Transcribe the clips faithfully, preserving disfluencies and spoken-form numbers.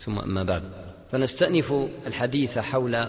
ثم أما بعد، فنستأنف الحديث حول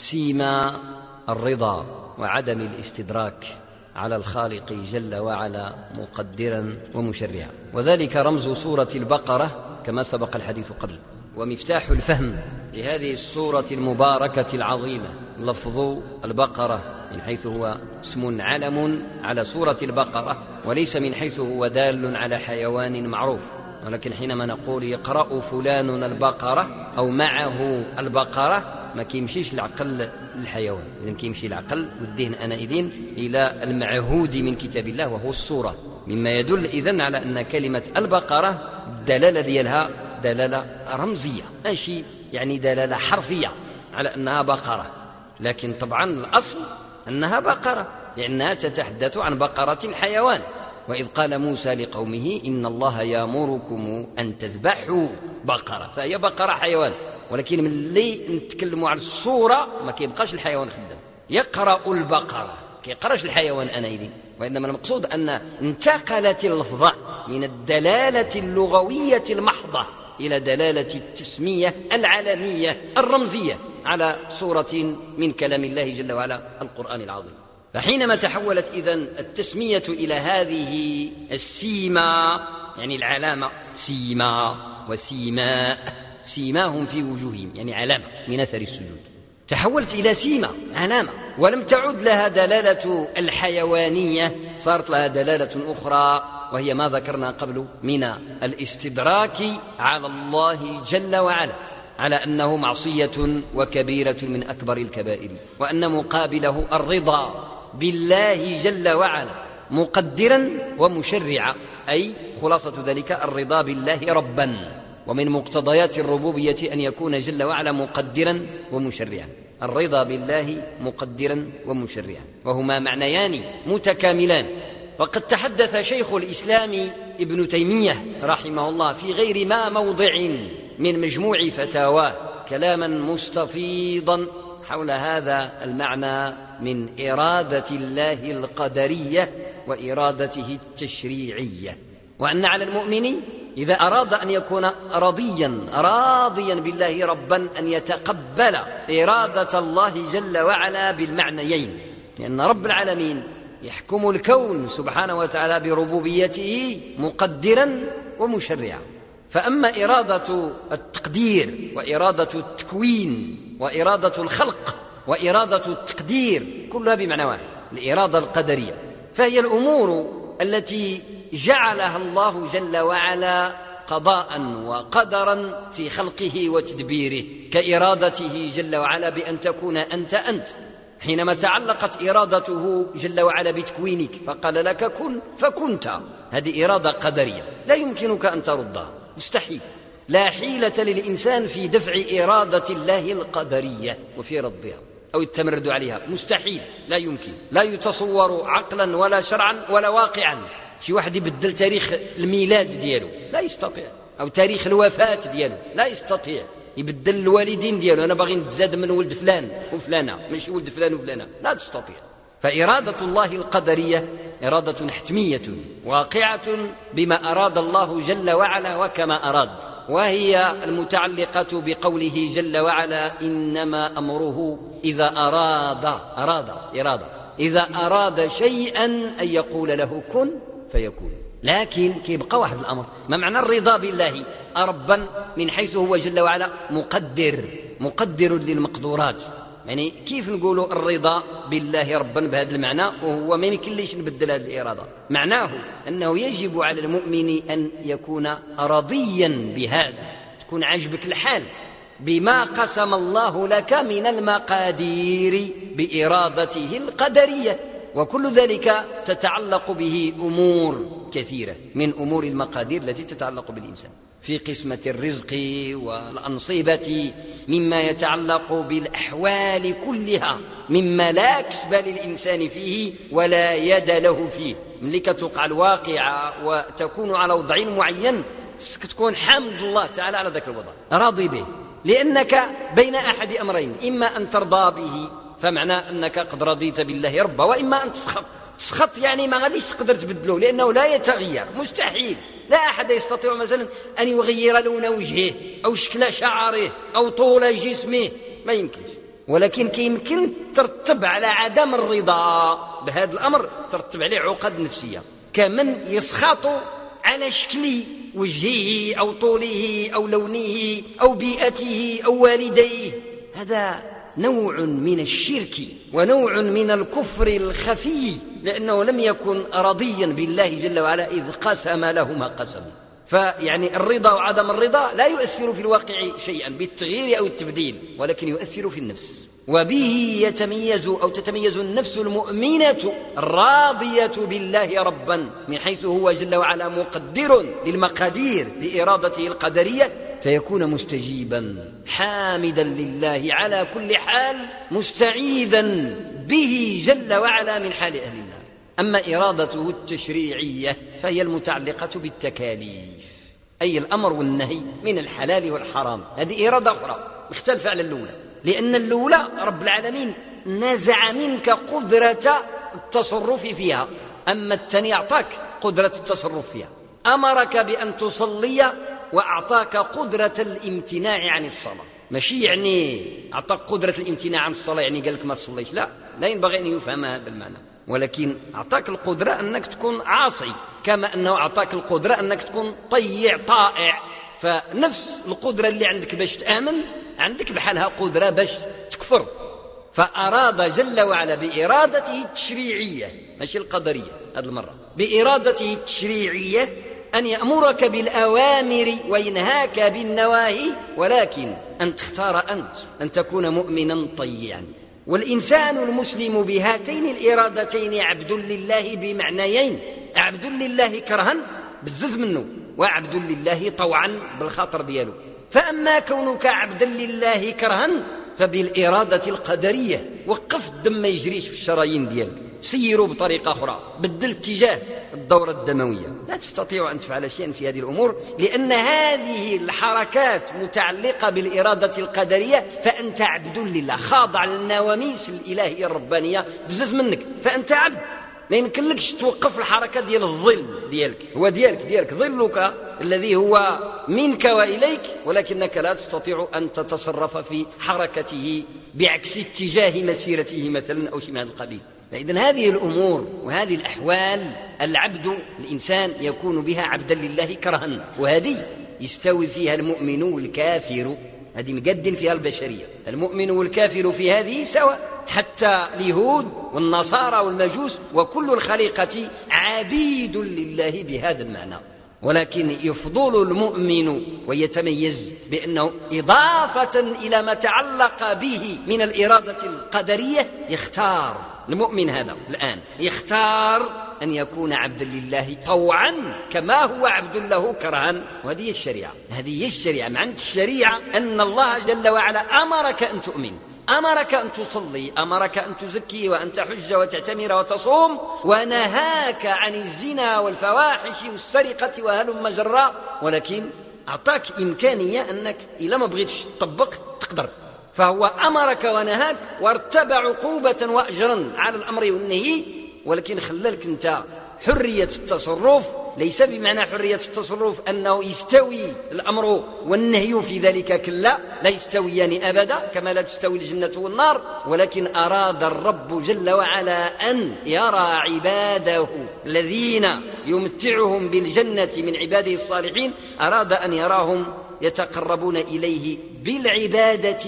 سيما الرضا وعدم الاستدراك على الخالق جل وعلا مقدرا ومشرعا، وذلك رمز سورة البقرة كما سبق الحديث قبل. ومفتاح الفهم لهذه السورة المباركة العظيمة لفظ البقرة، من حيث هو اسم علم على سورة البقرة، وليس من حيث هو دال على حيوان معروف. ولكن حينما نقول يقرأ فلان البقرة أو معه البقرة ما كيمشيش العقل للحيوان، إذن كيمشي العقل والذهن أنئذ إلى المعهود من كتاب الله وهو السورة، مما يدل إذن على أن كلمة البقرة الدلالة ديالها دلالة رمزية، ماشي يعني دلالة حرفية على أنها بقرة، لكن طبعا الأصل أنها بقرة لأنها تتحدث عن بقرة حيوان. وإذ قال موسى لقومه إن الله يأمركم أن تذبحوا بقرة، فهي بقرة حيوان. ولكن من اللي نتكلموا على الصورة ما كيبقاش الحيوان خدام، يقرأ البقرة كيقراش الحيوان أنئذ، وإنما المقصود أن انتقلت اللفظة من الدلالة اللغوية المحضة إلى دلالة التسمية العالمية الرمزية على صورة من كلام الله جل وعلا القرآن العظيم. فحينما تحولت إذن التسمية إلى هذه السيما، يعني العلامة، سيما وسيماء، سيماهم في وجوههم يعني علامة من أثر السجود، تحولت إلى سيما علامة، ولم تعد لها دلالة الحيوانية، صارت لها دلالة أخرى وهي ما ذكرنا قبل من الاستدراك على الله جل وعلا على أنه معصية وكبيرة من أكبر الكبائر، وأن مقابله الرضا بالله جل وعلا مقدرا ومشرعا، أي خلاصة ذلك الرضا بالله ربا، ومن مقتضيات الربوبية أن يكون جل وعلا مقدرا ومشرعا، الرضا بالله مقدرا ومشرعا، وهما معنيان متكاملان. وقد تحدث شيخ الإسلام ابن تيمية رحمه الله في غير ما موضع من مجموع فتاواه كلاما مستفيضا حول هذا المعنى من إرادة الله القدرية وإرادته التشريعية، وأن على المؤمن إذا أراد أن يكون رضيا راضيا بالله ربا أن يتقبل إرادة الله جل وعلا بالمعنيين، لأن رب العالمين يحكم الكون سبحانه وتعالى بربوبيته مقدرا ومشرعا. فأما إرادة التقدير وإرادة التكوين وإرادة الخلق وإرادة التقدير كلها بمعنى واحد، الإرادة القدرية، فهي الأمور التي جعلها الله جل وعلا قضاء وقدرا في خلقه وتدبيره، كإرادته جل وعلا بأن تكون أنت أنت، حينما تعلقت إرادته جل وعلا بتكوينك فقال لك كن فكنت، هذه إرادة قدرية لا يمكنك أن تردها، مستحيل، لا حيلة للإنسان في دفع إرادة الله القدرية وفي ردها أو التمرد عليها، مستحيل، لا يمكن، لا يتصور عقلا ولا شرعا ولا واقعا. شي واحد يبدل تاريخ الميلاد دياله لا يستطيع، أو تاريخ الوفاة دياله لا يستطيع، يبدل الوالدين دياله، أنا باغي نتزاد من ولد فلان وفلانة ماشي ولد فلان وفلانة، لا تستطيع. فإرادة الله القدرية إرادة حتمية واقعة بما أراد الله جل وعلا وكما أراد، وهي المتعلقة بقوله جل وعلا إنما أمره إذا أراد أراد إرادة إذا أراد شيئا أن يقول له كن فيكون. لكن كيبقى واحد الأمر، ما معنى الرضا بالله ربا من حيث هو جل وعلا مقدر مقدر للمقدورات؟ يعني كيف نقولوا الرضا بالله ربا بهذا المعنى وهو ما يمكنليش نبدل هذه الإرادة؟ معناه أنه يجب على المؤمن أن يكون رضيا بهذا، تكون عجبك الحال بما قسم الله لك من المقادير بإرادته القدرية، وكل ذلك تتعلق به أمور كثيرة من أمور المقادير التي تتعلق بالإنسان في قسمة الرزق والأنصبة، مما يتعلق بالأحوال كلها، مما لا كسب للإنسان فيه ولا يد له فيه. ملي كتوقع الواقعة وتكون على وضع معين تكون حامد الله تعالى على ذاك الوضع، راضي به، لأنك بين أحد أمرين، إما أن ترضى به فمعنى أنك قد رضيت بالله ربا، وإما أن تسخط. تسخط يعني ما غاديش تقدر تبدله لأنه لا يتغير، مستحيل، لا أحد يستطيع مثلا أن يغير لون وجهه أو شكل شعره أو طول جسمه، ما يمكنش. ولكن كيمكن ترتب على عدم الرضا بهذا الأمر، ترتب عليه عقد نفسية، كمن يسخط على شكل وجهه أو طوله أو لونه أو بيئته أو والديه. هذا نوع من الشرك ونوع من الكفر الخفي، لأنه لم يكن رضيا بالله جل وعلا إذ قسم له ما قسم. فيعني الرضا وعدم الرضا لا يؤثر في الواقع شيئا بالتغيير أو التبديل، ولكن يؤثر في النفس، وبه يتميز أو تتميز النفس المؤمنة الراضية بالله ربا، من حيث هو جل وعلا مقدر للمقادير بإرادته القدرية، فيكون مستجيبا حامدا لله على كل حال، مستعيذا به جل وعلا من حال أهل النار. أما إرادته التشريعية فهي المتعلقة بالتكاليف، أي الأمر والنهي من الحلال والحرام، هذه إرادة أخرى مختلفة على الأولى، لأن الأولى رب العالمين نزع منك قدرة التصرف فيها، أما الثاني أعطاك قدرة التصرف فيها. أمرك بأن تصلي وأعطاك قدرة الامتناع عن الصلاة، ماشي يعني أعطاك قدرة الامتناع عن الصلاة يعني قال لك ما تصليش، لا، لا ينبغي أن يفهم هذا المعنى، ولكن أعطاك القدرة أنك تكون عاصي، كما أنه أعطاك القدرة أنك تكون طيع طائع. فنفس القدرة اللي عندك باش تآمن عندك بحالها قدرة باش تكفر. فأراد جل وعلا بإرادته التشريعية، ماشي القدرية هذه المرة، بإرادته التشريعية أن يأمرك بالأوامر وينهاك بالنواهي، ولكن أن تختار أنت أن تكون مؤمنا طيعا. والإنسان المسلم بهاتين الإرادتين عبد لله بمعنيين: عبد لله كرها بالزز منه، وعبد لله طوعا بالخاطر دياله. فأما كونك عبدا لله كرها فبالإرادة القدرية، وقف الدم ما يجريش في الشرايين ديالك، سيروا بطريقة أخرى، بدل اتجاه الدورة الدموية. لا تستطيع أن تفعل شيئا في هذه الأمور، لأن هذه الحركات متعلقة بالإرادة القدرية، فأنت عبد لله خاضع للنواميس الإلهية الربانية بزز منك، فأنت عبد. ما يمكنلكش توقف الحركة ديال الظل ديالك، هو ديالك ديالك ظلك الذي هو منك وإليك، ولكنك لا تستطيع أن تتصرف في حركته بعكس اتجاه مسيرته مثلا أو شيء من هذا القبيل. فإذن هذه الأمور وهذه الأحوال العبد الإنسان يكون بها عبدا لله كرها، وهذه يستوي فيها المؤمن والكافر، هذه مقدم فيها البشرية، المؤمن والكافر في هذه سواء، حتى اليهود والنصارى والمجوس وكل الخليقة عبيد لله بهذا المعنى. ولكن يفضل المؤمن ويتميز بأنه إضافة إلى ما تعلق به من الإرادة القدرية يختار المؤمن هذا الآن يختار أن يكون عبدا لله طوعا كما هو عبد له كرها. وهذه الشريعة، هذه الشريعة معنى الشريعة أن الله جل وعلا أمرك أن تؤمن، أمرك أن تصلي، أمرك أن تزكي وأن تحج وتعتمر وتصوم، ونهاك عن الزنا والفواحش والسرقة وهلم جرا، ولكن أعطاك إمكانية أنك إذا ما بغيتش تطبق تقدر. فهو أمرك ونهاك وارتبع عقوبة وأجرا على الأمر والنهي، ولكن خلالك أنت حرية التصرف. ليس بمعنى حرية التصرف أنه يستوي الأمر والنهي في ذلك، كلا، لا يستويان أبدا كما لا تستوي الجنة والنار، ولكن أراد الرب جل وعلا أن يرى عباده الذين يمتعهم بالجنة من عباده الصالحين، أراد أن يراهم يتقربون إليه بالعبادة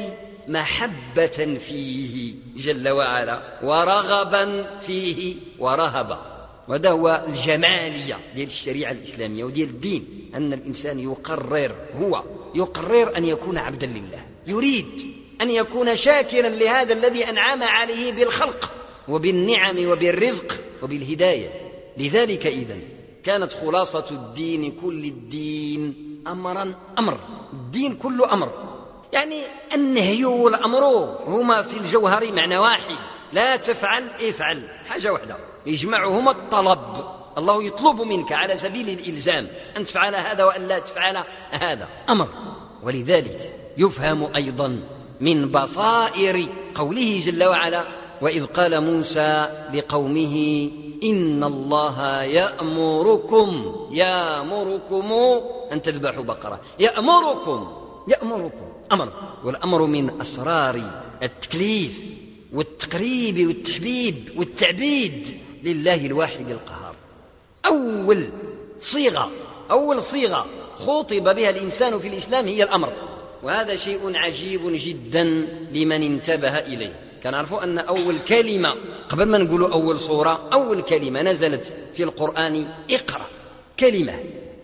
محبة فيه جل وعلا ورغبا فيه ورهبا. وهذا هو الجمالية ديال الشريعة الإسلامية وديال الدين، أن الإنسان يقرر، هو يقرر أن يكون عبدا لله، يريد أن يكون شاكرا لهذا الذي أنعم عليه بالخلق وبالنعم وبالرزق وبالهداية. لذلك إذن كانت خلاصة الدين كل الدين أمرا أمر، الدين كله أمر، يعني النهي والأمر هما في الجوهر معنى واحد، لا تفعل افعل، حاجة واحدة يجمعهما الطلب. الله يطلب منك على سبيل الإلزام أن تفعل هذا وأن لا تفعل هذا، أمر. ولذلك يفهم أيضا من بصائر قوله جل وعلا: وإذ قال موسى لقومه إن الله يأمركم يأمركم أن تذبحوا بقرة، يأمركم يأمركم أمر، والأمر من أسرار التكليف والتقريب والتحبيب والتعبيد لله الواحد القهار. أول صيغة أول صيغة خطب بها الإنسان في الإسلام هي الأمر، وهذا شيء عجيب جدا لمن انتبه إليه. كان عرفوا أن أول كلمة قبل ما نقول أول صورة، أول كلمة نزلت في القرآن اقرأ، كلمة،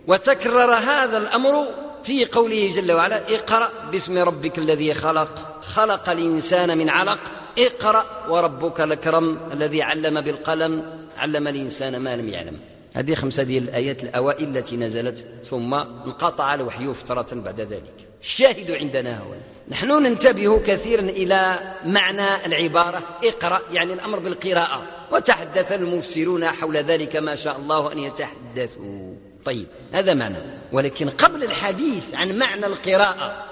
وتكرر هذا الأمر في قوله جل وعلا اقرأ باسم ربك الذي خلق خلق الإنسان من علق اقرأ وربك الأكرم الذي علم بالقلم علم الإنسان ما لم يعلم. هذه خمسة ديال الآيات الأوائل التي نزلت، ثم انقطع الوحي فترة بعد ذلك. الشاهد عندنا هو نحن ننتبه كثيرا إلى معنى العبارة اقرأ، يعني الأمر بالقراءة، وتحدث المفسرون حول ذلك ما شاء الله أن يتحدثوا. طيب هذا معنى، ولكن قبل الحديث عن معنى القراءة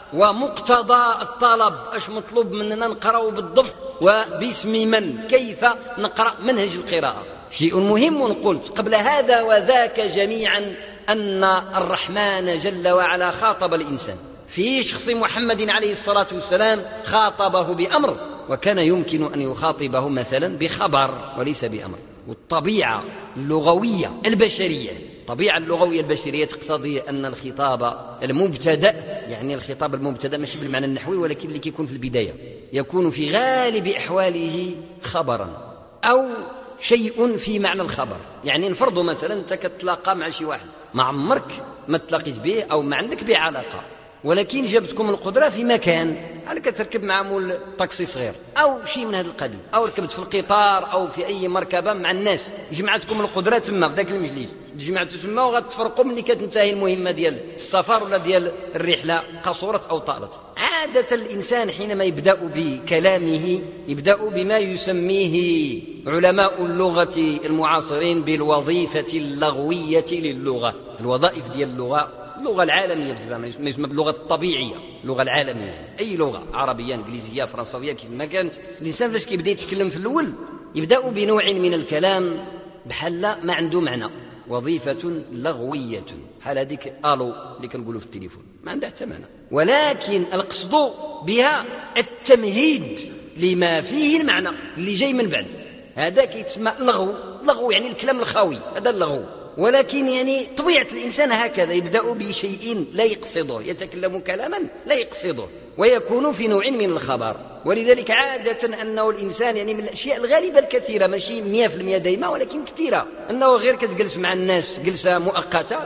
ومقتضى الطلب، اش مطلوب مننا نقرأ بالضبط وباسم من، كيف نقرأ منهج القراءة، شيء مهم قلت قبل هذا وذاك جميعا أن الرحمن جل وعلا خاطب الإنسان في شخص محمد عليه الصلاة والسلام، خاطبه بأمر، وكان يمكن أن يخاطبه مثلا بخبر وليس بأمر. والطبيعة اللغوية البشرية الطبيعة اللغوية البشرية تقتضي أن الخطاب المبتدأ، يعني الخطاب المبتدأ ماشي بالمعنى النحوي، ولكن اللي يكون في البداية يكون في غالب أحواله خبرا أو شيء في معنى الخبر. يعني نفرض مثلا أنت كتلاقى مع شي واحد ما عمرك ما تلاقيت به أو ما عندك به علاقة، ولكن جابتكم القدرة في مكان، على كتركب مع مول طاكسي صغير أو شيء من هذا القبيل، أو ركبت في القطار أو في أي مركبة مع الناس، جمعتكم القدرة تما في ذاك المجلس، جمعتوا تما وغتفرقوا ملي كتنتهي المهمة ديال السفر ولا ديال الرحلة، قصرت أو طالت. عادة الإنسان حينما يبدأ بكلامه يبدأ بما يسميه علماء اللغة المعاصرين بالوظيفة اللغوية للغة. الوظائف ديال اللغة، اللغة العالمية ما يسمى باللغة الطبيعية، اللغة العالمية، أي لغة عربية إنجليزية فرنسوية كيف ما كانت، الإنسان فاش كيبدا يتكلم في الأول يبدأ بنوع من الكلام بحال ما عنده معنى، وظيفة لغوية، حال هذيك ألو اللي كنقولوا في التليفون ما عندها حتى معنى، ولكن القصد بها التمهيد لما فيه المعنى اللي جاي من بعد. هذا كيتسمى لغو، لغو يعني الكلام الخاوي، هذا اللغو. ولكن يعني طبيعة الإنسان هكذا، يبدأ بشيء لا يقصده، يتكلم كلاما لا يقصده ويكون في نوع من الخبر. ولذلك عادة أنه الإنسان يعني من الأشياء الغالبة الكثيرة، ماشي مئة في المئة دايما ولكن كثيرة، أنه غير كتجلس مع الناس جلسة مؤقتة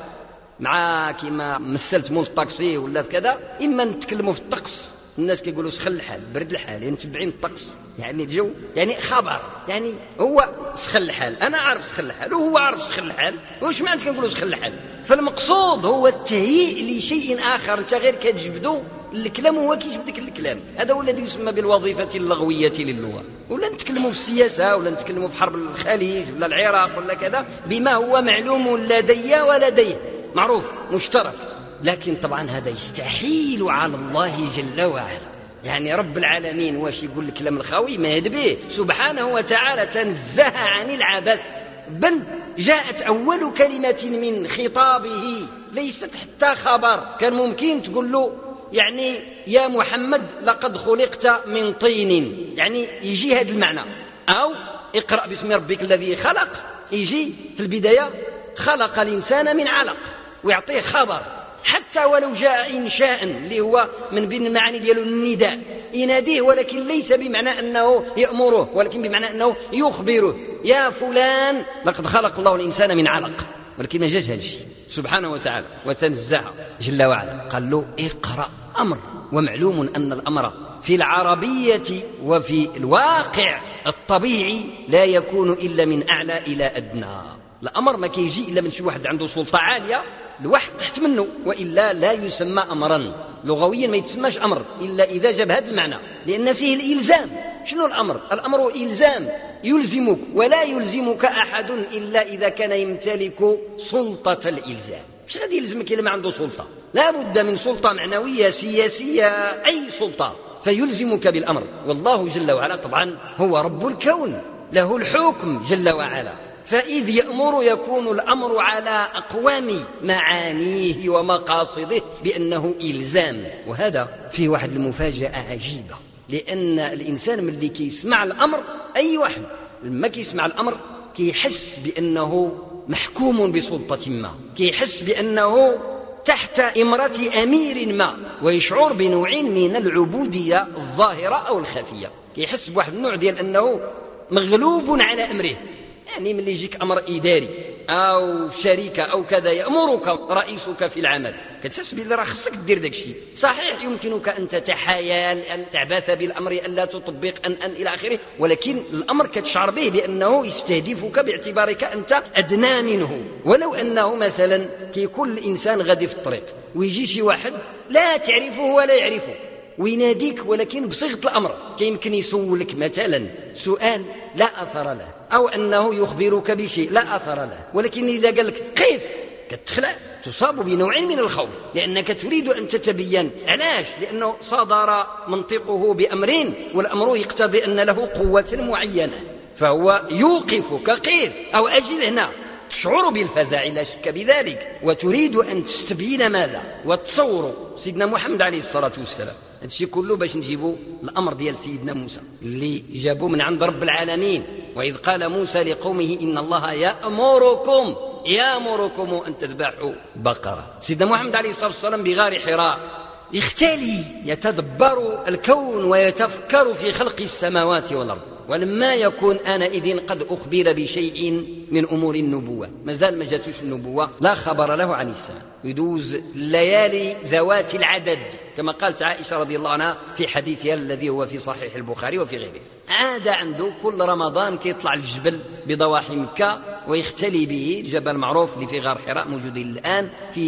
مع كما مثلت مول الطاكسي ولا في كذا، إما نتكلموا في الطقس، الناس كيقولوا سخن الحال برد الحال، يعني متبعين الطقس، يعني الجو، يعني خبر، يعني هو سخن الحال، انا عارف سخن الحال وهو عارف سخن الحال، واش معنى كنقولوا سخن الحال؟ فالمقصود هو التهيئ لشيء اخر، انت غير كتجبدو الكلام وهو كيجبدك الكلام. هذا هو الذي يسمى بالوظيفه اللغويه للغه. ولا نتكلموا في السياسه ولا نتكلموا في حرب الخليج ولا العراق ولا كذا بما هو معلوم لدي ولديه، معروف مشترك، لكن طبعا هذا يستحيل على الله جل وعلا. يعني رب العالمين واش يقول الكلام الخاوي ما يدبيه سبحانه وتعالى، تنزه عن العبث، بل جاءت أول كلمة من خطابه ليست حتى خبر. كان ممكن تقول له يعني يا محمد لقد خلقت من طين، يعني يجي هذا المعنى، أو اقرأ باسم ربك الذي خلق، يجي في البداية خلق الإنسان من علق ويعطيه خبر. حتى ولو جاء إنشاء اللي هو من بين المعاني ديالو النداء، يناديه ولكن ليس بمعنى أنه يأمره، ولكن بمعنى أنه يخبره يا فلان لقد خلق الله الإنسان من علق، ولكن ما جاش هذا الشيء سبحانه وتعالى وتنزه جل وعلا، قال له اقرأ، أمر. ومعلوم أن الأمر في العربية وفي الواقع الطبيعي لا يكون إلا من أعلى إلى أدنى. الأمر ما كيجي إلا من شي واحد عنده سلطة عالية، الواحد تحت منه، وإلا لا يسمى أمرا. لغويا ما يتسماش أمر إلا إذا جاب هذا المعنى، لأن فيه الإلزام. شنو الأمر؟ الأمر إلزام، يلزمك، ولا يلزمك أحد إلا إذا كان يمتلك سلطة الإلزام. مش غادي يلزمك إلا ما عنده سلطة، لا بد من سلطة معنوية سياسية، أي سلطة، فيلزمك بالأمر. والله جل وعلا طبعا هو رب الكون، له الحكم جل وعلا، فإذ يأمر يكون الأمر على أقوام معانيه ومقاصده بأنه إلزام. وهذا فيه واحد المفاجأة عجيبة، لأن الإنسان ملي كيسمع الأمر، أي واحد لما كيسمع الأمر كيحس بأنه محكوم بسلطة ما، كيحس بأنه تحت إمرة أمير ما، ويشعر بنوع من العبودية الظاهرة أو الخفية، كيحس بواحد النوع ديال أنه مغلوب على أمره. يعني ملي يجيك أمر إداري أو شركة أو كذا يأمرك رئيسك في العمل، كتحس بلي راه خصك دير داك الشيء. صحيح يمكنك أن تتحايل، أن تعبث بالأمر، أن لا تطبق، أن أن إلى آخره، ولكن الأمر كتشعر به بأنه يستهدفك باعتبارك أنت أدنى منه. ولو أنه مثلا كيكون الإنسان غادي في الطريق ويجي شي واحد لا تعرفه ولا يعرفه ويناديك، ولكن بصيغة الأمر، كيمكن يسولك مثلا سؤال لا أثر له، أو أنه يخبرك بشيء لا أثر له، ولكن إذا قال لك قف كتخلع، تصاب بنوع من الخوف، لأنك تريد أن تتبين. علاش؟ لأنه صدر منطقه بأمرين، والأمر يقتضي أن له قوة معينة، فهو يوقفك قف أو أجل هنا، تشعر بالفزع لا شك بذلك، وتريد أن تستبين ماذا. وتصوروا سيدنا محمد عليه الصلاة والسلام، هادشي كله باش نجيبوا الأمر ديال سيدنا موسى اللي جابوه من عند رب العالمين. وإذ قال موسى لقومه إن الله يأمركم يأمركم أن تذبحوا بقرة. سيدنا محمد عليه الصلاة والسلام بغار حراء يختلي يتدبر الكون ويتفكر في خلق السماوات والأرض، ولما يكون آنئذ قد أخبر بشيء من أمور النبوة، مازال ما جاتوش النبوة، لا خبر له عن السماء، يدوز الليالي ذوات العدد كما قالت عائشة رضي الله عنها في حديثها الذي هو في صحيح البخاري وفي غيره. عاد عنده كل رمضان كيطلع الجبل بضواحي مكة ويختلي به، الجبل معروف اللي في غار حراء موجود الآن،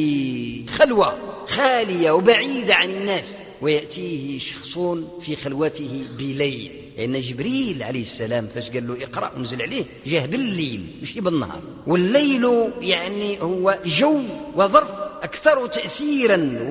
في خلوة خالية وبعيدة عن الناس، ويأتيه شخص في خلوته بليل، لأن جبريل عليه السلام فاش قال له اقرأ ونزل عليه جاه بالليل ماشي بالنهار، والليل يعني هو جو وظرف أكثر تأثيرا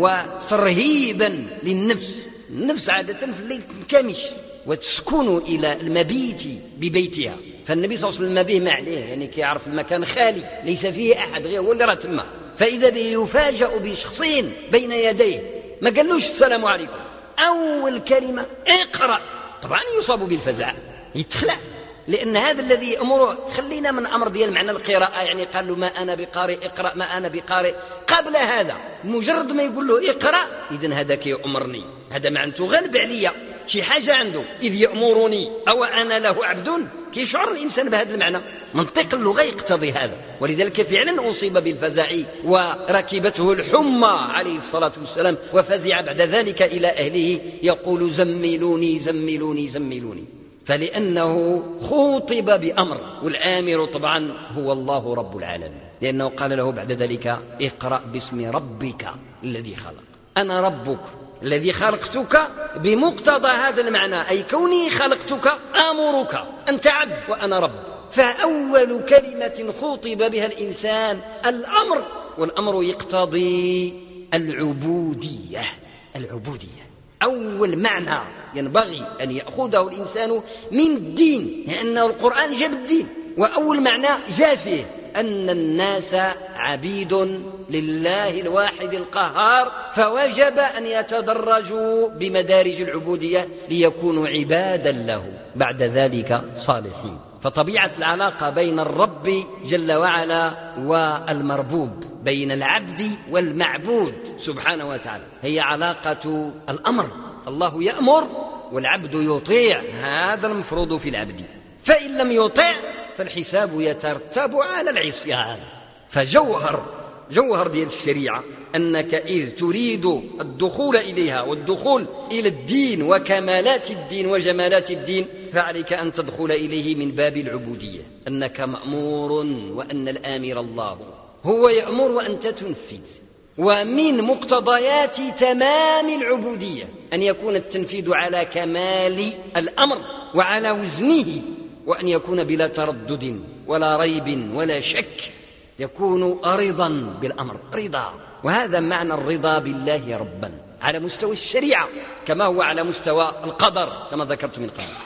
وترهيبا للنفس. النفس عادة في الليل تنكمش وتسكن إلى المبيت ببيتها، فالنبي صلى الله عليه وسلم ما به ما عليه، يعني كيعرف المكان خالي ليس فيه أحد غير هو اللي راه تما، فإذا به يفاجأ بشخصين بين يديه، ما قالوش السلام عليكم، أول كلمة اقرأ، طبعا يصاب بالفزع يتخلع، لأن هذا الذي يأمره. خلينا من أمر ديال معنى القراءة، يعني قال له ما أنا بقارئ اقرأ ما أنا بقارئ، قبل هذا مجرد ما يقول له اقرأ إذن هذاك يأمرني، هذا معناته غالب عليا شي حاجة عنده، إذ يأمرني أو أنا له عبد، كيشعر الإنسان بهذا المعنى، منطق اللغة يقتضي هذا، ولذلك فعلا أصيب بالفزع وركبته الحمى عليه الصلاة والسلام، وفزع بعد ذلك إلى أهله يقول زملوني زملوني زملوني، فلأنه خوطب بأمر، والآمر طبعا هو الله رب العالمين، لأنه قال له بعد ذلك اقرأ باسم ربك الذي خلق، أنا ربك الذي خلقتك بمقتضى هذا المعنى، أي كوني خلقتك آمرك، أنت عبد وأنا رب. فأول كلمة خوطب بها الإنسان الأمر، والأمر يقتضي العبودية. العبودية أول معنى ينبغي أن يأخذه الإنسان من الدين، لأنه القرآن جاب الدين، وأول معنى جاء فيه أن الناس عبيد لله الواحد القهار، فوجب أن يتدرجوا بمدارج العبودية ليكونوا عبادا له بعد ذلك صالحين. فطبيعة العلاقة بين الرب جل وعلا والمربوب، بين العبد والمعبود سبحانه وتعالى، هي علاقة الأمر، الله يأمر والعبد يطيع، هذا المفروض في العبد، فإن لم يطيع فالحساب يترتب على العصيان. فجوهر جوهر ديال الشريعة أنك إذ تريد الدخول إليها والدخول إلى الدين وكمالات الدين وجمالات الدين، فعليك أن تدخل إليه من باب العبودية، أنك مأمور وأن الآمر الله، هو يأمر وأنت تنفذ. ومن مقتضيات تمام العبودية أن يكون التنفيذ على كمال الأمر وعلى وزنه، وأن يكون بلا تردد ولا ريب ولا شك، يكون رضا بالأمر، رضا. وهذا معنى الرضا بالله ربا على مستوى الشريعة كما هو على مستوى القدر كما ذكرت من قبل.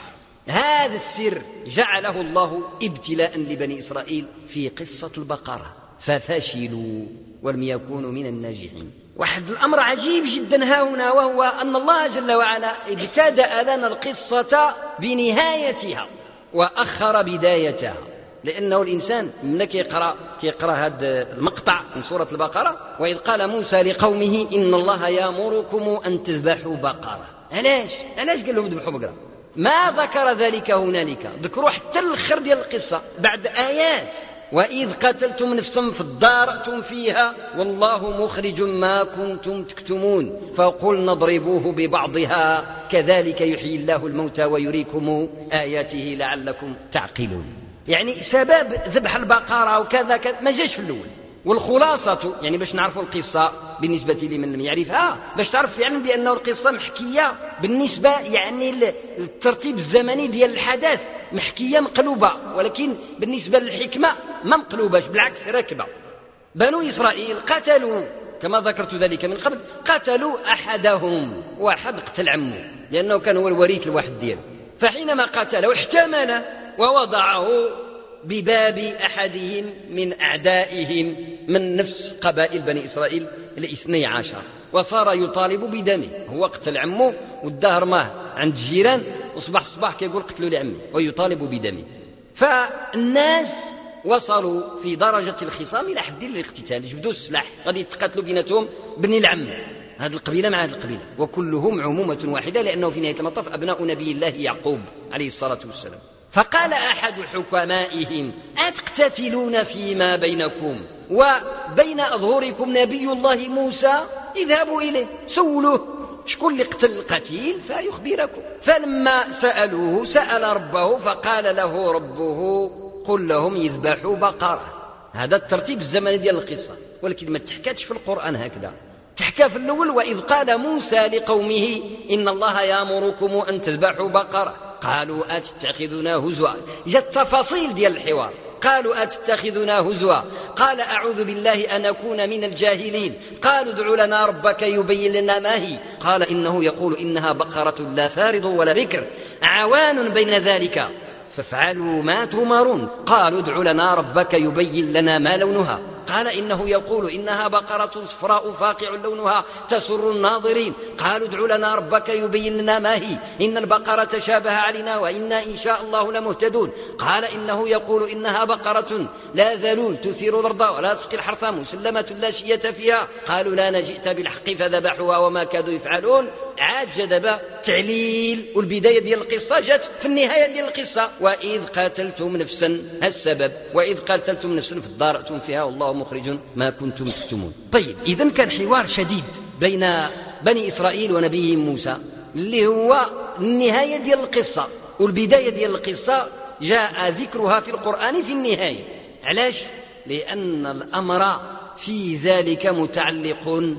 هذا السر جعله الله ابتلاء لبني إسرائيل في قصة البقرة ففشلوا ولم يكونوا من الناجحين. واحد الأمر عجيب جدا ها هنا، وهو أن الله جل وعلا ابتدأ لنا القصة بنهايتها وأخر بدايتها، لأنه الإنسان من كيقرأ كيقرأ هذا المقطع من سورة البقرة: وإذ قال موسى لقومه إن الله يأمركم أن تذبحوا بقرة. علاش علاش قال لهم ذبحوا بقرة؟ ما ذكر ذلك هنالك، ذكروا حتى الآخر ديال القصة بعد آيات: وإذ قتلتم نفسا فادارأتم فيها والله مخرج ما كنتم تكتمون فقلنا اضربوه ببعضها كذلك يحيي الله الموتى ويريكم آياته لعلكم تعقلون. يعني سبب ذبح البقرة وكذا كذا ما جاش في الأول. والخلاصة يعني باش نعرفوا القصة بالنسبة لمن لم يعرفها، باش تعرف فعلا بأنه القصة محكية بالنسبة يعني الترتيب الزمني ديال الحدث محكية مقلوبة، ولكن بالنسبة للحكمة ما مقلوبة، بالعكس راكبة. بنو إسرائيل قتلوا كما ذكرت ذلك من قبل، قتلوا أحدهم، واحد قتل عمه لأنه كان هو الوريث الواحد دياله، فحينما قتله احتمله ووضعه بباب أحدهم من أعدائهم من نفس قبائل بني إسرائيل الاثني عشر، وصار يطالب بدمه. هو قتل عمه والدهر ماه عند الجيران، وصباح الصباح كيقول قتلوا لعمي ويطالب بدمه. فالناس وصلوا في درجة الخصام إلى حد الاقتتال، جبدوا السلاح غادي يتقاتلوا بيناتهم بني العم، هذه القبيلة مع هذه القبيلة، وكلهم عمومة واحدة، لأنه في نهاية المطاف أبناء نبي الله يعقوب عليه الصلاة والسلام. فقال أحد حكمائهم: أتقتتلون فيما بينكم وبين أظهركم نبي الله موسى؟ اذهبوا إليه سولوه شكون اللي قتل القتيل فيخبركم. فلما سألوه سأل ربه فقال له ربه: قل لهم يذبحوا بقرة. هذا الترتيب الزمني ديال القصة، ولكن ما تحكاتش في القرآن هكذا. تحكى في الأول: وإذ قال موسى لقومه إن الله يأمركم أن تذبحوا بقرة قالوا أتتخذنا هزوا. جاءت تفاصيل ديال الحوار، قالوا أتتخذنا هزوا، قال أعوذ بالله أن أكون من الجاهلين، قالوا ادع لنا ربك يبين لنا ما هي، قال إنه يقول إنها بقرة لا فارض ولا بكر عوان بين ذلك فافعلوا ما تؤمرون، قالوا ادع لنا ربك يبين لنا ما لونها، قال إنه يقول إنها بقرة صفراء فاقع لونها تسر الناظرين، قالوا ادع لنا ربك يبين لنا ما هي إن البقرة تشابه علينا وإنا إن شاء الله لمهتدون، قال إنه يقول إنها بقرة لا ذلول تثير الأرض ولا تسقي الحرث مسلمة لا شية فيها، قالوا لا نجئت بالحق فذبحوها وما كادوا يفعلون. عاد جدب تعليل، والبداية ديال القصة جات في النهاية ديال القصة: وإذ قاتلتم نفسا، السبب وإذ قاتلتم نفسا فادارأتم فيها والله مخرج ما كنتم تكتمون. طيب، إذن كان حوار شديد بين بني إسرائيل ونبيهم موسى اللي هو النهاية ديال القصة، والبداية ديال القصة جاء ذكرها في القرآن في النهاية. علاش؟ لأن الأمر في ذلك متعلق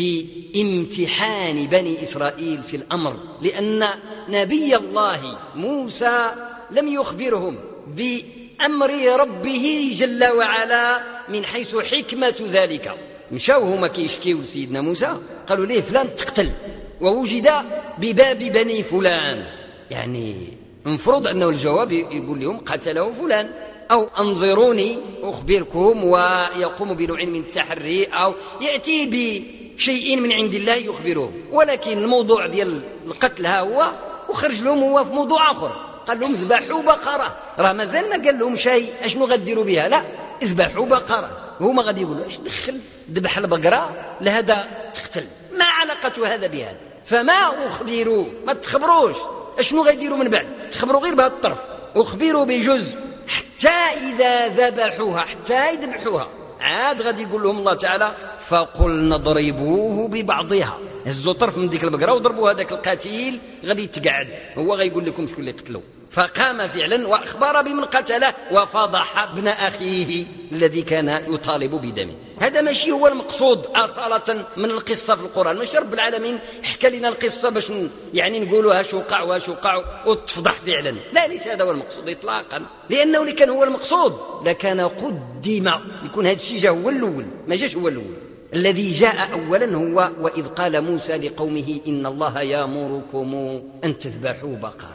بامتحان بني إسرائيل في الأمر، لأن نبي الله موسى لم يخبرهم بأمر ربه جل وعلا من حيث حكمة ذلك. مشاو هما كيشكيو لسيدنا موسى، قالوا ليه فلان تقتل ووجد بباب بني فلان، يعني المفروض أنه الجواب يقول لهم قتله فلان، أو أنظروني أخبركم، ويقوم بنوع من التحري أو يأتي بشيء من عند الله يخبرهم. ولكن الموضوع ديال القتل ها هو، وخرج لهم هو في موضوع آخر، قال لهم اذبحوا بقرة. راه مازال ما قال لهم شيء اشنو غديروا بها، لا اذبحوا بقرة. هما غادي يقولوا اش دخل ذبح البقرة لهذا تقتل، ما علاقة هذا بهذا؟ فما أخبروا، ما تخبروش اشنو غيديروا من بعد، تخبروا غير بهذا الطرف، أخبروا بجزء حتى إذا ذبحوها، حتى يذبحوها عاد غادي يقول لهم الله تعالى: فقل نضربوه ببعضها، هزوا طرف من ديك البقرة وضربوا هذاك القتيل غادي يتقعد، هو غيقول لكم شكون اللي قتلوا. فقام فعلا وأخبر بمن قتله وفضح ابن أخيه الذي كان يطالب بدمه. هذا ماشي هو المقصود أصالة من القصة في القرآن، ماشي رب العالمين حكى لنا القصة باش يعني نقولوا هاش وقع وهاش وقع وتفضح فعلا، لا، ليس هذا هو المقصود إطلاقا، لأنه اللي كان هو المقصود لكان قدم، يكون هذا الشيء جاء هو الأول، ما جاش هو الأول. الذي جاء أولا هو وإذ قال موسى لقومه إن الله يأمركم أن تذبحوا بقرة.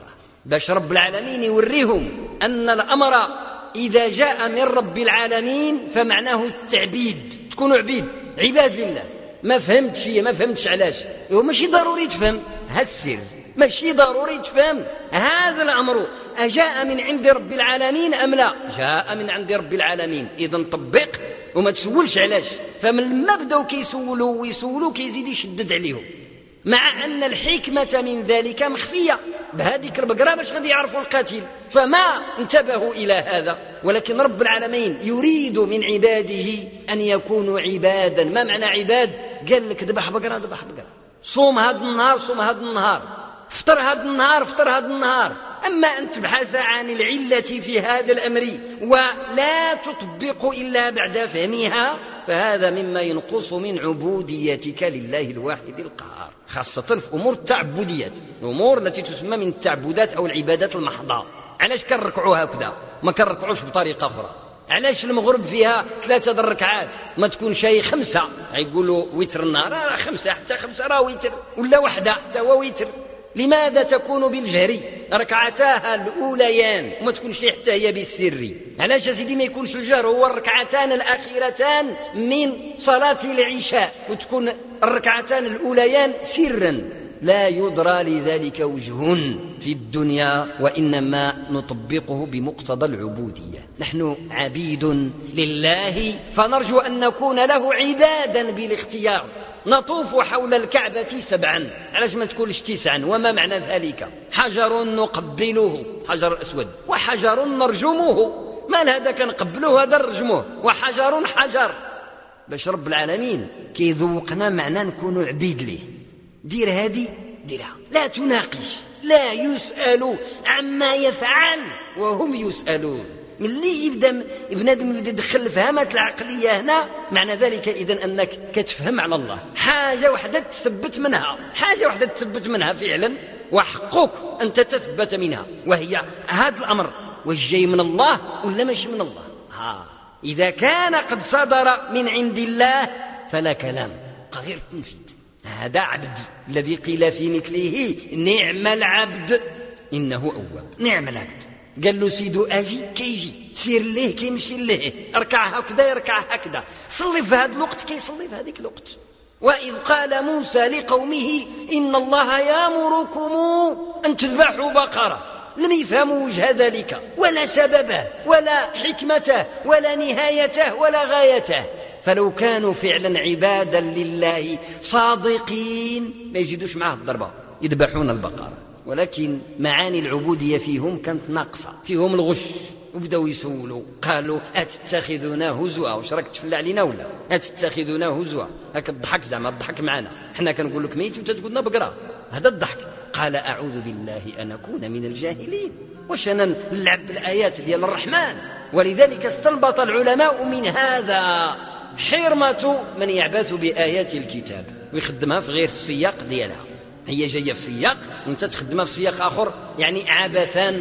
باش رب العالمين يوريهم أن الأمر إذا جاء من رب العالمين فمعناه التعبيد، تكونوا عبيد عباد لله. ما فهمتش ما فهمتش علاش، وماشي ضروري تفهم هالسر، ماشي ضروري تفهم هذا الأمر أجاء من عند رب العالمين أم لا. جاء من عند رب العالمين، إذن طبق وما تسولش علاش. فمن ما بداو كيسولوا ويسولوا كيزيد يشدد عليهم، مع أن الحكمة من ذلك مخفية بهذيك البقرة باش غادي يعرفوا القاتل، فما انتبهوا إلى هذا. ولكن رب العالمين يريد من عباده أن يكونوا عبادا. ما معنى عباد؟ قال لك ذبح بقرة ذبح بقرة، صوم هذا النهار صوم هذا النهار، افطر هذا النهار افطر هذا النهار. أما أن تبحث عن العلة في هذا الأمر ولا تطبق إلا بعد فهمها فهذا مما ينقص من عبوديتك لله الواحد القهار، خاصة في أمور التعبديات، الأمور التي تسمى من التعبدات أو العبادات المحضة. علاش كنركعوا هكذا ما كنركعوش بطريقة أخرى؟ علاش المغرب فيها ثلاثة الركعات ما تكون شيء خمسة؟ يقولوا وتر النهار راه خمسة، حتى خمسة راه وتر، ولا وحدة حتى هو وتر. لماذا تكون بالجهر ركعتاها الأوليان وما تكونش حتى هي بالسر؟ علاش سيدي ما يكونش الجهر هو الركعتان الأخيرتان من صلاة العشاء وتكون الركعتان الأوليان سرا؟ لا يدرى لذلك وجه في الدنيا، وإنما نطبقه بمقتضى العبودية. نحن عبيد لله فنرجو أن نكون له عبادا بالاختيار. نطوف حول الكعبة سبعا، علاش ما تكونش تسعا؟ وما معنى ذلك؟ حجر نقبله، حجر أسود، وحجر نرجمه. ما هذا كنقبله هذا نرجمه، وحجر حجر. باش رب العالمين كيذوقنا معنى نكونوا عبيد ليه. دير هذه ديرها، لا تناقش، لا يسأل عما يفعل وهم يسألون. من اللي يبدا بنادم يبدا يدخل الفهمات العقليه هنا، معنى ذلك اذن انك كتفهم على الله. حاجه وحده تثبت منها، حاجه وحده تثبت منها فعلا، وحقك ان تتثبت منها، وهي هذا الامر واش جاي من الله ولا ماشي من الله. ها اذا كان قد صدر من عند الله فلا كلام، غير التنفيذ. هذا عبد الذي قيل في مثله نعم العبد انه اواب. نعم العبد، قال له سيدو اجي كيجي، سير ليه كيمشي ليه، اركع هكذا يركع هكذا، صلي في هذا الوقت كيصلي في هذيك الوقت. واذ قال موسى لقومه ان الله يامركم ان تذبحوا بقره، لم يفهموا وجه ذلك ولا سببه ولا حكمته ولا نهايته ولا غايته. فلو كانوا فعلا عبادا لله صادقين ما يزيدوش معه الضربه، يذبحون البقره. ولكن معاني العبودية فيهم كانت ناقصة، فيهم الغش، وبداو يسولوا قالوا أتتخذنا هزوا، واش راك تفلى علينا ولا أتتخذنا هزوا؟ هاك الضحك زعما الضحك معنا، حنا كنقول لك ميت وانت تقول لنا بقرة، هذا الضحك. قال أعوذ بالله أن أكون من الجاهلين، واش أنا نلعب بالآيات ديال الرحمن؟ ولذلك استنبط العلماء من هذا حرمة من يعبث بآيات الكتاب ويخدمها في غير السياق ديالها. هي جاية في سياق وانت تخدمها في سياق آخر، يعني عبثا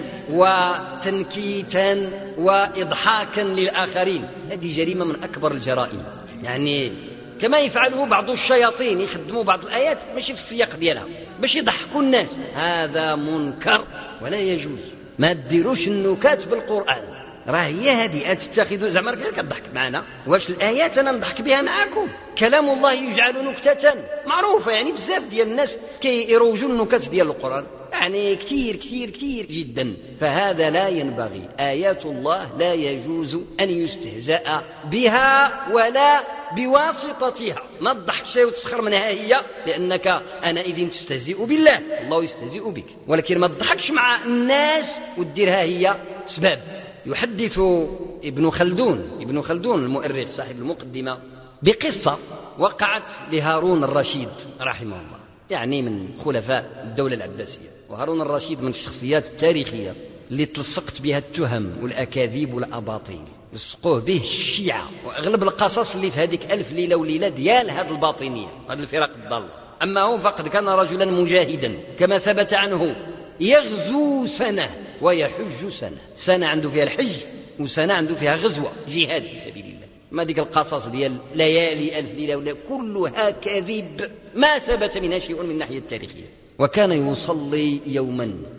وتنكيتا وإضحاكا للآخرين. هذه جريمة من أكبر الجرائم، يعني كما يفعله بعض الشياطين، يخدموا بعض الآيات ماشي في السياق ديالها باش يضحكوا الناس. هذا منكر ولا يجوز. ما تديروش النكات بالقرآن، راه هي هذه أتتخذوا زعما راك كتضحك معنا. واش الآيات أنا نضحك بها معاكم؟ كلام الله يجعل نكتة معروفة، يعني بزاف ديال الناس كيروجوا النكت ديال القرآن، يعني كثير كثير كثير جدا. فهذا لا ينبغي، آيات الله لا يجوز أن يستهزأ بها ولا بواسطتها. ما تضحك شيء وتسخر منها هي، لأنك أنا إذن تستهزئ بالله، الله يستهزئ بك. ولكن ما تضحكش مع الناس وديرها هي سباب. يحدث ابن خلدون ابن خلدون المؤرخ صاحب المقدمة بقصة وقعت لهارون الرشيد رحمه الله، يعني من خلفاء الدولة العباسية. وهارون الرشيد من الشخصيات التاريخية اللي تلصقت بها التهم والأكاذيب والأباطيل، لصقوه به الشيعة وأغلب القصص اللي في هذيك ألف ليلة وليلة ديال هذه الباطنية، هذه الفرق الضالة. أما هو فقد كان رجلا مجاهدا كما ثبت عنه، يغزو سنة ويحج سنة، سنة عنده فيها الحج وسنة عنده فيها غزوة جهاد في سبيل الله. ما ديك القصص ديال ليالي ألف ليلة ولا كلها كذب، ما ثبت منها شيء من الناحية التاريخية. وكان يصلي يوما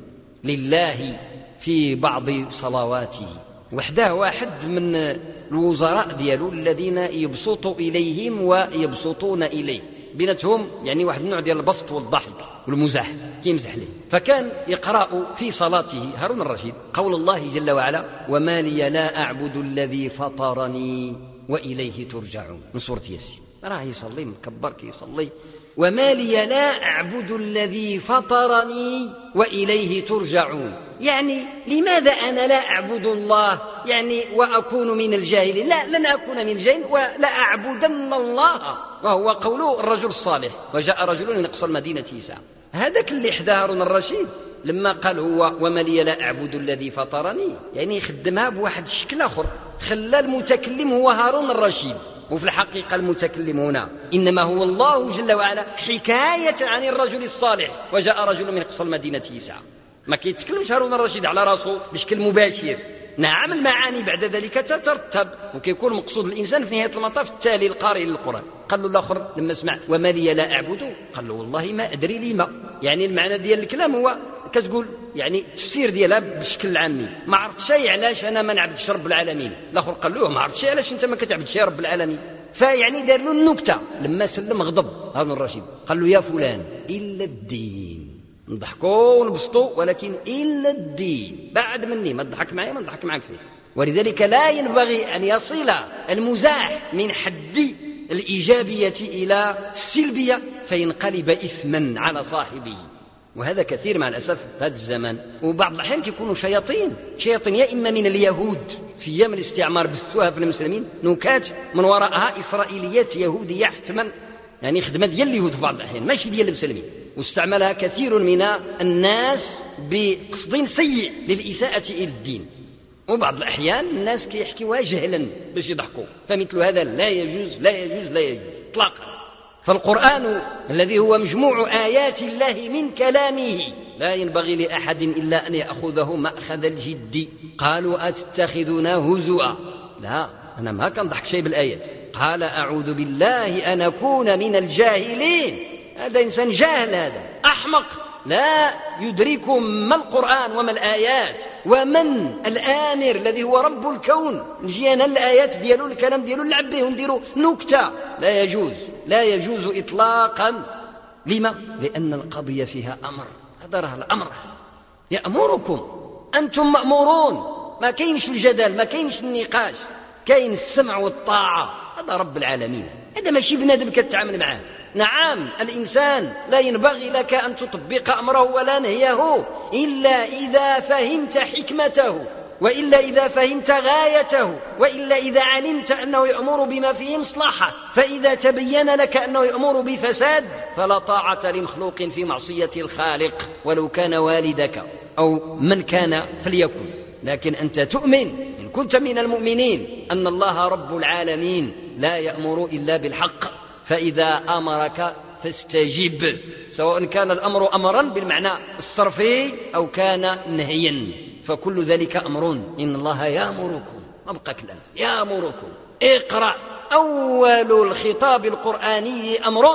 لله في بعض صلواته وحده، واحد من الوزراء ديالو الذين يبسط إليهم ويبسطون إليه، بيناتهم يعني واحد النوع ديال البسط والضحك والمزاح كيمزح ليه. فكان يقرأ في صلاته هارون الرشيد قول الله جل وعلا: وما لي لا أعبد الذي فطرني وإليه ترجعون، من سورة ياسين. راه يصلي مكبر كي يصلي: وما لي لا أعبد الذي فطرني وإليه ترجعون، يعني لماذا أنا لا أعبد الله يعني وأكون من الجاهلين؟ لا، لن أكون من الجاهلين ولا أعبدن الله. وهو قول الرجل الصالح: وجاء رجل من أقصى المدينة يسعى. هذاك اللي حدى هارون الرشيد لما قال هو وما لي لا أعبد الذي فطرني، يعني خدمها بواحد الشكل آخر، خلى المتكلم هو هارون الرشيد، وفي الحقيقة المتكلم هنا إنما هو الله جل وعلا، حكاية عن الرجل الصالح: وجاء رجل من أقصى المدينة يسعى. ما كيتكلمش هارون الرشيد على راسه بشكل مباشر، نعم المعاني بعد ذلك تترتب، وكيكون مقصود الإنسان في نهاية المطاف التالي القارئ للقرآن. قال له الآخر لما سمع وما لي لا أعبد، قال له والله ما أدري لما، يعني المعنى ديال الكلام هو كتقول يعني التفسير ديالها بشكل عامي، ما عرفت شيء علاش أنا ما نعبدش رب العالمين. الآخر قال له ما عرفت شيء علاش أنت ما كتعبدش رب العالمين. فيعني دار له النكتة. لما سلم غضب هارون الرشيد قال له: يا فلان إلا الدين، نضحكوا ونبسطوا ولكن إلا الدين، بعد مني ما تضحك معي ما نضحك معك فيه. ولذلك لا ينبغي أن يصل المزاح من حد الإيجابية إلى السلبية فينقلب إثما على صاحبه، وهذا كثير مع الأسف في هذا الزمان. وبعض الأحيان كيكونوا شياطين شياطين يا إما من اليهود في أيام الاستعمار بثوها في المسلمين، نكات من وراءها إسرائيليات يهودية حتما، يعني خدمة ديال اليهود في بعض الأحيان ماشي ديال المسلمين، واستعملها كثير من الناس بقصد سيء للإساءة إلى الدين. وبعض الأحيان الناس كيحكيوها جهلا باش يضحكوا، فمثل هذا لا يجوز لا يجوز لا يجوز اطلاقا. فالقرآن الذي هو مجموع آيات الله من كلامه لا ينبغي لأحد إلا أن يأخذه مأخذ الجد. قالوا أتتخذنا هزوا، لا أنا ما كنضحك شيء بالآيات. قال أعوذ بالله أن أكون من الجاهلين، هذا إنسان جاهل، هذا أحمق، لا يدرك ما القرآن وما الآيات ومن الآمر الذي هو رب الكون. نجي أنا الآيات ديالو الكلام ديالو نلعب به ونديرو نكتة، لا يجوز لا يجوز إطلاقا. لما؟ لأن القضية فيها أمر، هذا راه الأمر يأمركم، أنتم مأمورون، ما كاينش الجدل ما كاينش النقاش، كاين السمع والطاعة، هذا رب العالمين، هذا ماشي بنادم كتعامل معه. نعم الإنسان لا ينبغي لك أن تطبق أمره ولا نهيه إلا إذا فهمت حكمته، وإلا إذا فهمت غايته، وإلا إذا علمت أنه يأمر بما فيه مصلحة. فإذا تبين لك أنه يأمر بفساد فلا طاعة لمخلوق في معصية الخالق ولو كان والدك أو من كان فليكن. لكن أنت تؤمن إن كنت من المؤمنين أن الله رب العالمين لا يأمر إلا بالحق، فإذا أمرك فاستجب، سواء كان الأمر أمرا بالمعنى الصرفي أو كان نهيا، فكل ذلك أمر. إن الله يأمركم، ما بقى كلام، يأمركم اقرأ. أول الخطاب القرآني أمر،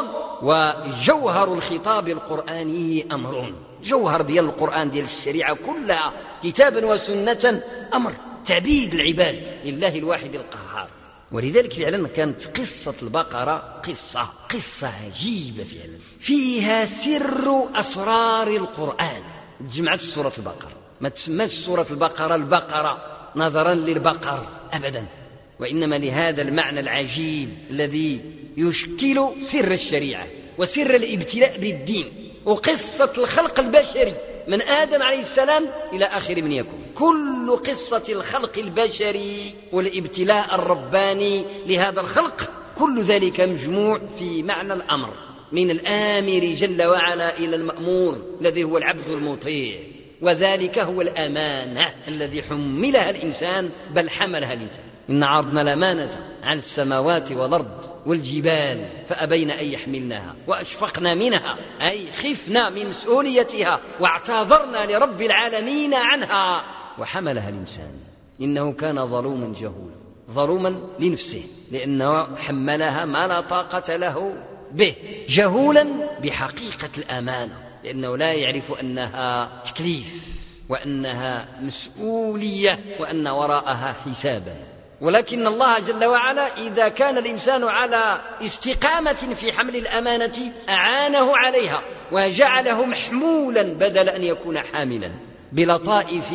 وجوهر الخطاب القرآني أمر. جوهر ديال القرآن ديال الشريعة كلها كتابا وسنة أمر، تعبيد العباد لله الواحد القهار. ولذلك فعلا كانت قصة البقرة قصة قصة عجيبة فعلا، فيها سر أسرار القرآن جمعت في سورة البقرة. ما تسمىش سورة البقرة البقرة نظرا للبقر أبدا، وإنما لهذا المعنى العجيب الذي يشكل سر الشريعة وسر الابتلاء بالدين وقصة الخلق البشري من آدم عليه السلام إلى آخر من يكون. كل قصة الخلق البشري والابتلاء الرباني لهذا الخلق كل ذلك مجموع في معنى الأمر، من الآمر جل وعلا إلى المأمور الذي هو العبد المطيع، وذلك هو الأمانة الذي حملها الإنسان بل حملها الإنسان. إن عرضنا الأمانة على السماوات والأرض والجبال فأبين أن يحملنها وأشفقنا منها، أي خفنا من مسؤوليتها واعتذرنا لرب العالمين عنها، وحملها الإنسان إنه كان ظلوما جهولا، ظلوما لنفسه لأنه حملها ما لا طاقة له به، جهولا بحقيقة الأمانة لأنه لا يعرف أنها تكليف وأنها مسؤولية وأن وراءها حسابا. ولكن الله جل وعلا إذا كان الإنسان على استقامة في حمل الأمانة أعانه عليها وجعله محمولا بدل أن يكون حاملا بلطائف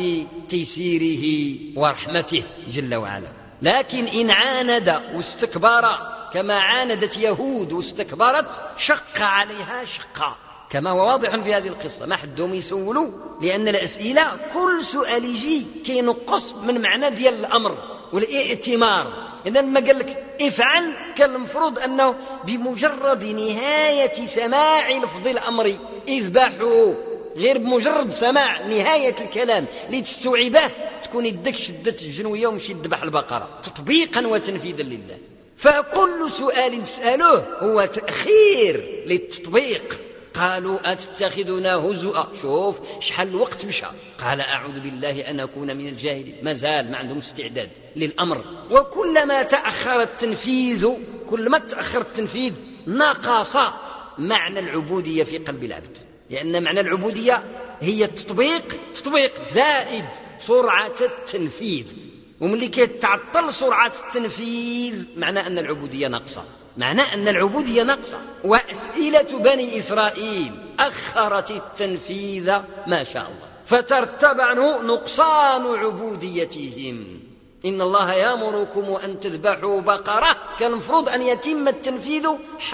تيسيره ورحمته جل وعلا. لكن إن عاند واستكبر كما عاندت يهود واستكبرت شق عليها شقا، كما هو واضح في هذه القصة. ما حدهم يسولوا، لأن الأسئلة كل سؤال يجي كينقص من معنى ديال الأمر والائتمار. إذا ما قال لك افعل كان المفروض أنه بمجرد نهاية سماع لفظ الأمر اذبحوا، غير بمجرد سماع نهاية الكلام لتستوعبه تكون يدك شدت الجنوية ومشي تذبح البقرة تطبيقا وتنفيذا لله. فكل سؤال تسأله هو تأخير للتطبيق. قالوا أتتخذنا هزؤا، شوف شحال الوقت مشى، قال أعوذ بالله أن أكون من الجاهلين. ما زال ما عندهم استعداد للأمر. وكلما تأخر التنفيذ كلما تأخر التنفيذ نقص معنى العبودية في قلب العبد، لأن معنى العبودية هي التطبيق، تطبيق زائد سرعة التنفيذ. وملي كيتعطل سرعة التنفيذ معنى أن العبودية ناقصة، معنى أن العبودية ناقصة. وأسئلة بني إسرائيل أخرت التنفيذ ما شاء الله، فترتب عنه نقصان عبوديتهم. إن الله يأمركم أن تذبحوا بقرة، كان المفروض أن يتم التنفيذ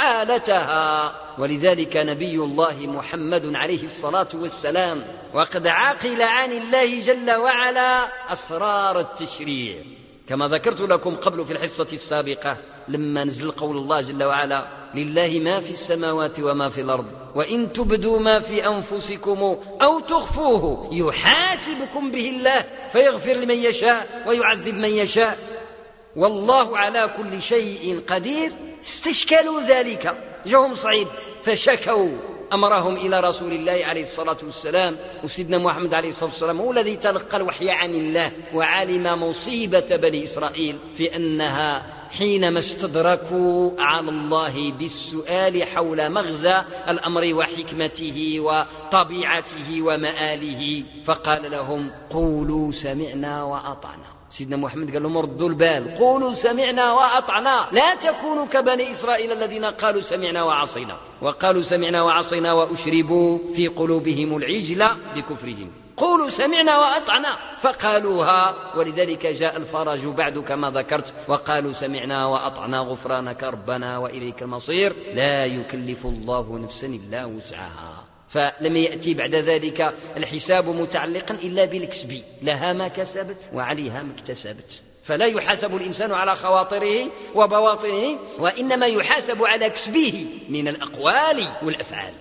حالتها. ولذلك نبي الله محمد عليه الصلاة والسلام وقد عقل عن الله جل وعلا أسرار التشريع، كما ذكرت لكم قبل في الحصة السابقة لما نزل قول الله جل وعلا لله ما في السماوات وما في الأرض وإن تبدوا ما في أنفسكم أو تخفوه يحاسبكم به الله فيغفر لمن يشاء ويعذب من يشاء والله على كل شيء قدير. استشكلوا ذلك، جاءهم صعيب فشكوا أمرهم إلى رسول الله عليه الصلاة والسلام. وسيدنا محمد عليه الصلاة والسلام هو الذي تلقى الوحي عن الله وعلم مصيبة بني إسرائيل في أنها حينما استدركوا على الله بالسؤال حول مغزى الأمر وحكمته وطبيعته ومآله، فقال لهم قولوا سمعنا وأطعنا. سيدنا محمد قال لهم ردوا البال، قولوا سمعنا وأطعنا، لا تكونوا كبني إسرائيل الذين قالوا سمعنا وعصينا، وقالوا سمعنا وعصينا وأشربوا في قلوبهم العجل بكفرهم. قولوا سمعنا وأطعنا فقالوها، ولذلك جاء الفرج بعد كما ذكرت، وقالوا سمعنا وأطعنا غفرانك ربنا وإليك المصير لا يكلف الله نفسا إلا وسعها. فلم يأتي بعد ذلك الحساب متعلقا إلا بالكسب، لها ما كسبت وعليها ما اكتسبت. فلا يحاسب الإنسان على خواطره وبواطنه، وإنما يحاسب على كسبه من الأقوال والأفعال.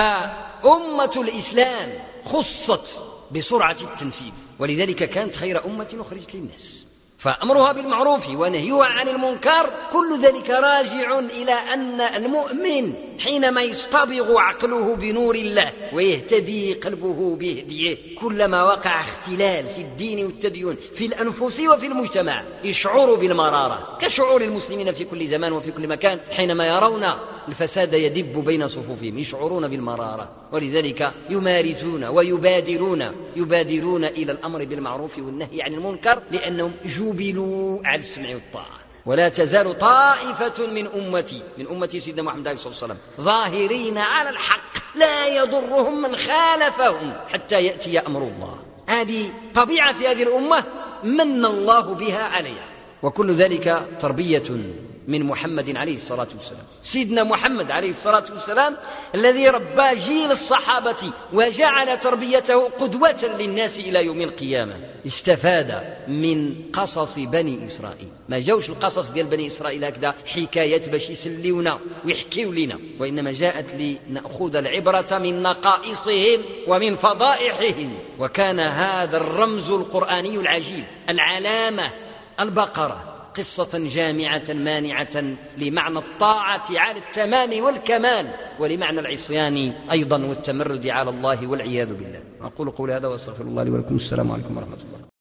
فأمة الإسلام خصت بسرعة التنفيذ، ولذلك كانت خير أمة أخرجت للناس. فأمرها بالمعروف ونهيها عن المنكر كل ذلك راجع إلى أن المؤمن حينما يصطبغ عقله بنور الله ويهتدي قلبه بهديه، كلما وقع اختلال في الدين والتدين في الأنفس وفي المجتمع يشعر بالمرارة، كشعور المسلمين في كل زمان وفي كل مكان حينما يرون الفساد يدب بين صفوفهم يشعرون بالمرارة. ولذلك يمارسون ويبادرون يبادرون إلى الأمر بالمعروف والنهي عن المنكر، لأنهم جبلوا على السمع والطاعة. ولا تزال طائفة من أمتي من أمتي سيدنا محمد عليه الصلاة والسلام ظاهرين على الحق لا يضرهم من خالفهم حتى يأتي أمر الله. هذه طبيعة في هذه الأمة من الله بها عليها، وكل ذلك تربية من محمد عليه الصلاة والسلام. سيدنا محمد عليه الصلاة والسلام الذي ربى جيل الصحابة وجعل تربيته قدوة للناس إلى يوم القيامة، استفاد من قصص بني إسرائيل. ما جاوش القصص ديال بني إسرائيل هكذا حكايات باش يسليونا ويحكيوا لنا، وإنما جاءت لنأخذ العبرة من نقائصهم ومن فضائحهم. وكان هذا الرمز القرآني العجيب العلامة البقرة قصة جامعة مانعة لمعنى الطاعة على التمام والكمال، ولمعنى العصيان أيضا والتمرد على الله والعياذ بالله. أقول قولي هذا وأستغفر الله لي ولكم. السلام عليكم ورحمة الله.